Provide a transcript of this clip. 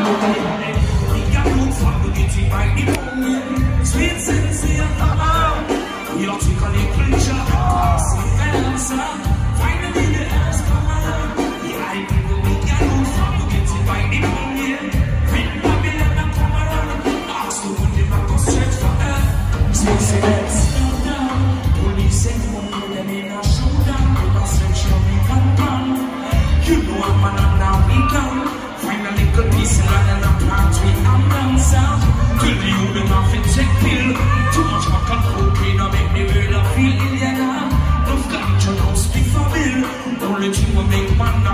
Sweet sensation, you take a little job, finally the ass come on. Yeah, I people we can move from to get it by the money. When Babylon come around, ask to put them back to search for her. Say let's slow down. Police and one put them in a showdown. People search for me compound. You know I'm man and now we come. Find a little piece of land and a plant with ambulance sound. Till the human off it take pill. Too much rock and cocaine to make the world feel alien. Don't got your nose speak for bill. Don't let you make man